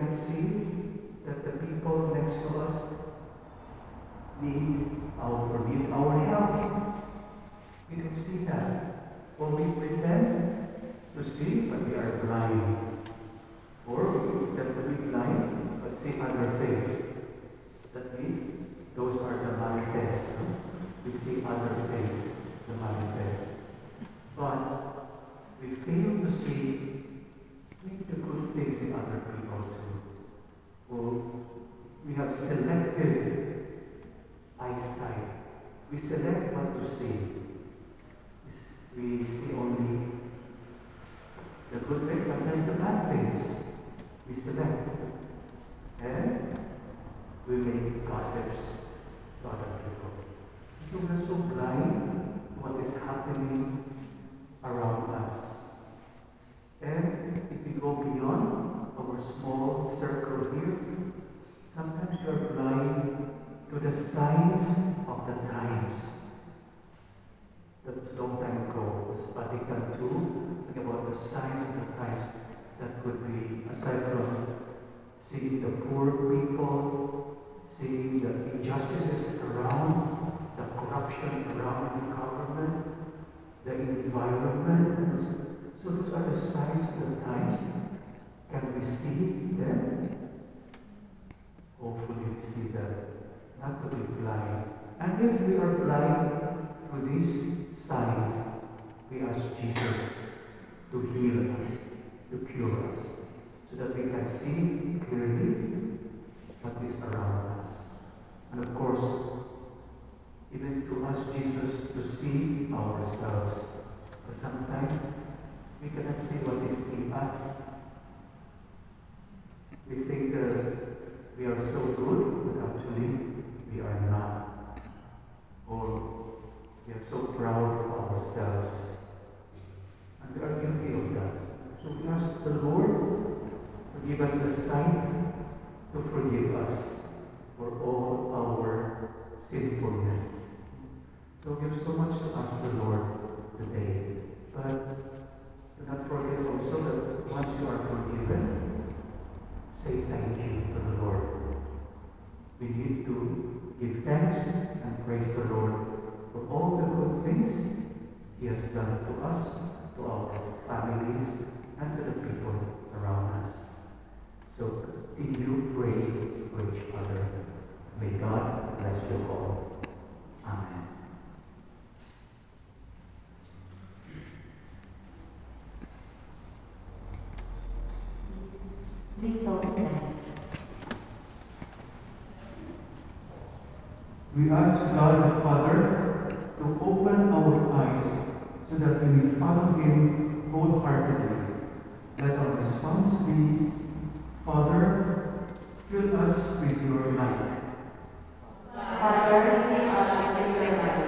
can see that the people next to us needs our help. We don't see that. Or we pretend to see, but we are blind. Or we pretend to be blind, but see other things. That means those are the manifest. We see other things, the manifest. But we fail to see the good things in other people too. Or we have selective eyesight. We select what to see. We see only the good things, sometimes the bad things. We select. And we make gossips to other people. So we're so blind to what is happening around us. And if we go beyond our small circle here, sometimes we are blind to the signs of the times. That's a long time ago, was Vatican II, talking about the signs of the times that could be, aside from seeing the poor people, seeing the injustices around, the corruption around the government, the environment. So those are the signs of the times. Can we see them? Hopefully we see them. Not to be blind. And if we are blind to these signs, we ask Jesus to heal us, to cure us, so that we can see clearly what is around us. And of course, even to ask Jesus to see ourselves. But sometimes we cannot see what is in us. We think we are so good, but actually we are not. Or we are so proud of ourselves. And we are guilty of that. So we ask the Lord to give us the sight to forgive us for all our sinfulness. So we have so much to ask the Lord today. But do not forget also that once you are forgiven, say thank you to the Lord. We need to give thanks and praise the Lord for all the good things He has done to us, to our families, and to the people around us. So continue praying for each other. May God bless you all. Amen. Please all stand. We ask God the Father to open our eyes so that we may follow Him wholeheartedly. Let our response be, Father, fill us with your light. Father, fill us with your light.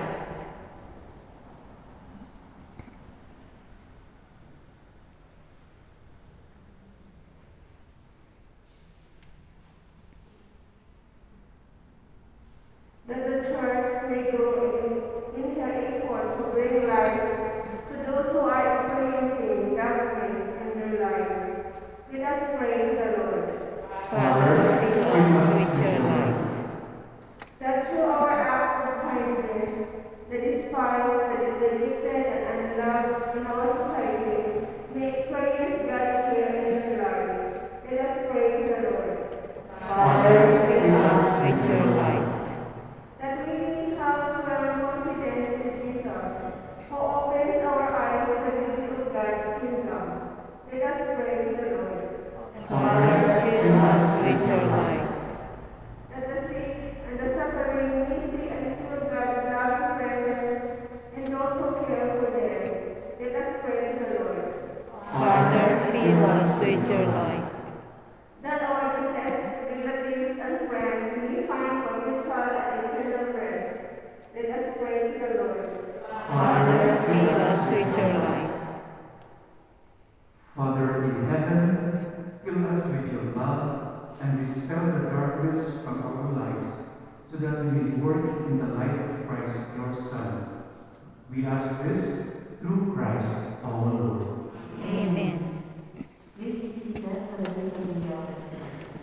That the church may grow in her effort to bring light to those who are experiencing darkness in their lives. Let us pray to the Lord. Father, fill us with your light. That through our acts of kindness, the despised, the rejected, and unloved in our society may experience God's care in their lives. Let us pray to the Lord. Father, fill us with your light. That we may have firm confidence in Jesus, who opens our eyes to the beauty of God's kingdom. Let us pray to the Lord. Father, fill us with your light. That the sick and the suffering may see and feel God's loving presence in those who care for them. Let us pray to the Lord. Father, fill us with your light. That our beloved relatives and friends may find spiritual and eternal rest. Let us pray to the Lord. Father, fill us with your light. Father in heaven, fill us with your love and dispel the darkness from our lives, so that we may work in the light of Christ, your Son. We ask this through Christ our Lord. Amen. This is the celebration of the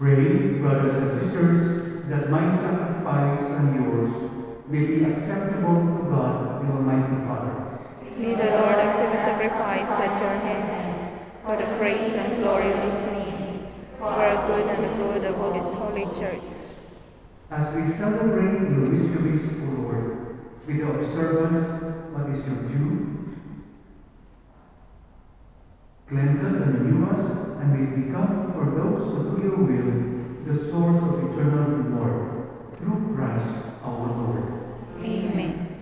Pray, brothers and sisters, that my sacrifice and yours may be acceptable to God, the Almighty Father. May the Lord accept the sacrifice at your hands, for the praise and glory of his name, for our good and the good of all his holy church. As we celebrate your mysteries, O Lord, with the observance what is your due, cleanse us and renew us, and may become for those who do your will the source of eternal reward, through Christ our Lord. Amen.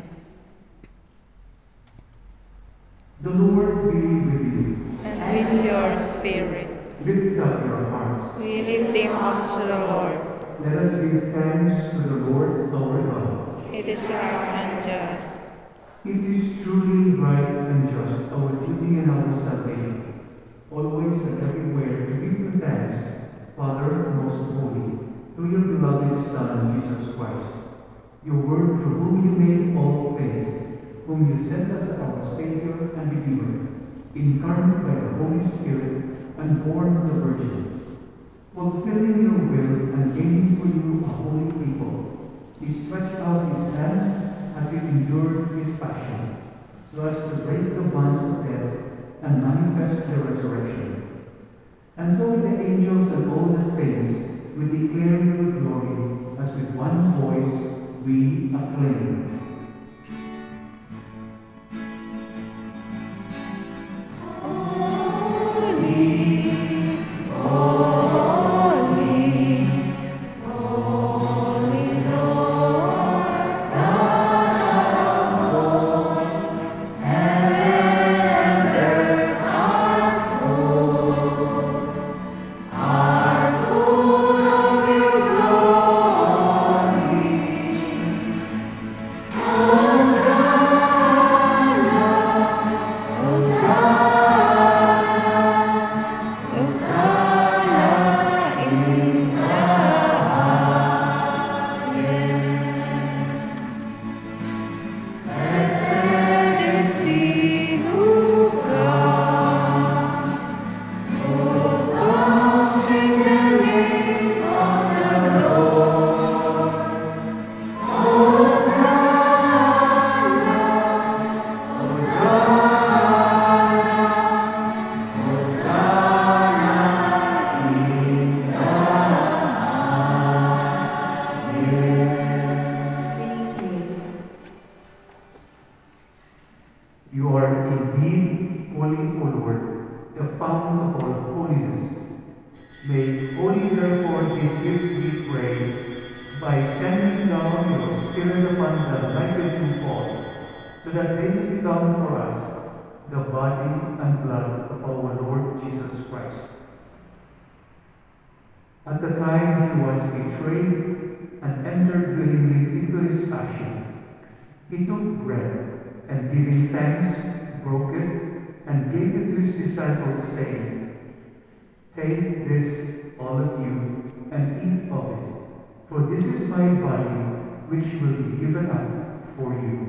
The Lord be with you. And with your spirit, Lift up your hearts. we lift them up to the Lord. Let us give thanks to the Lord our God. It is right and just. It is truly right and just, our duty and our salvation, always and everywhere to give you thanks, Father most holy, through your beloved Son, Jesus Christ, your Word through whom you made all things, whom you sent as our Savior and Redeemer, incarnate by the Holy Spirit and born of the Virgin. Fulfilling your will and gaining for you a holy people, he stretched out his hands as he endured his passion, so as to break the bonds of death and manifest the resurrection. And so with the angels and all the saints, we declare your glory, as with one voice we acclaim. You are indeed holy, O Lord, the fountain of all holiness. Make holy therefore this gift, we pray, by sending down your Spirit upon the lighted falls, so that they may become for us the body and blood of our Lord Jesus Christ. At the time he was betrayed and entered willingly into his passion, he took bread, and giving thanks, broke it, and gave it to his disciples, saying, "Take this, all of you, and eat of it, for this is my body, which will be given up for you."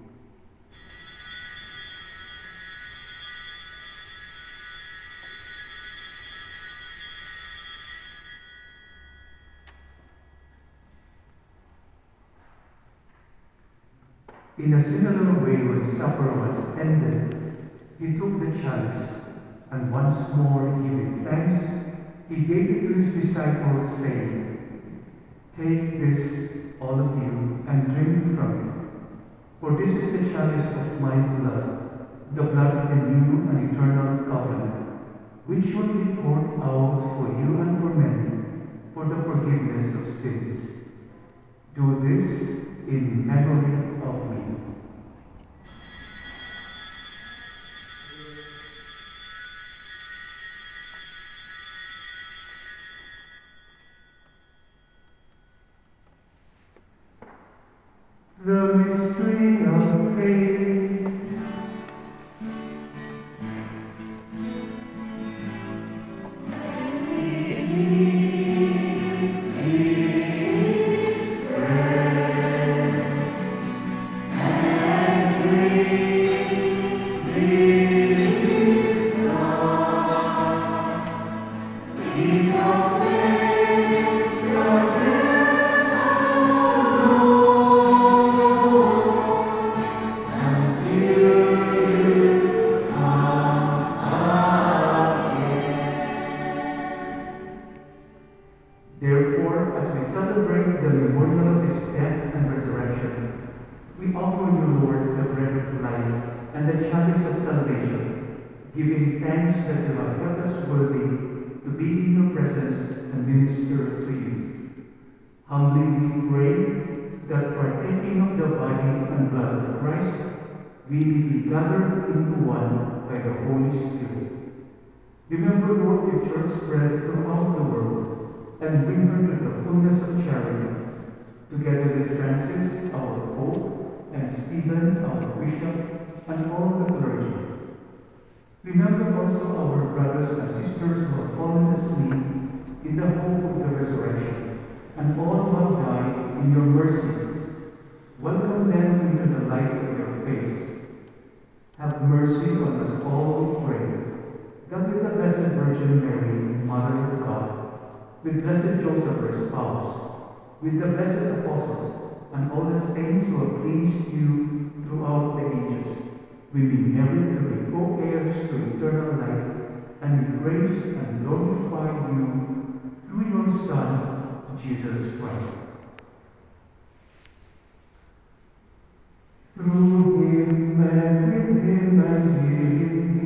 In a similar way, when supper was ended, he took the chalice, and once more giving thanks, he gave it to his disciples, saying, "Take this, all of you, and drink from it. For this is the chalice of my blood, the blood of the new and eternal covenant, which will be poured out for you and for many, for the forgiveness of sins. Do this in memory of me." The mystery of faith. We offer you, Lord, the bread of life and the chalice of salvation, giving thanks that you have kept us worthy to be in your presence and minister to you. Humbly we pray that partaking of the body and blood of Christ, we may be gathered into one by the Holy Spirit. Remember, Lord, your church spread throughout the world, and bring her to the fullness of charity, together with Francis, our Pope, and Stephen, our Bishop, and all the clergy. Remember also our brothers and sisters who have fallen asleep in the hope of the resurrection, and all who have died in your mercy. Welcome them into the light of your face. Have mercy on us all, we pray, that with the Blessed Virgin Mary, Mother of God, with Blessed Joseph, her spouse, with the blessed apostles, and all the saints who have pleased you throughout the ages, we may merit to be co-heirs to eternal life, and we praise and glorify you through your Son, Jesus Christ. Through him and with him and in him,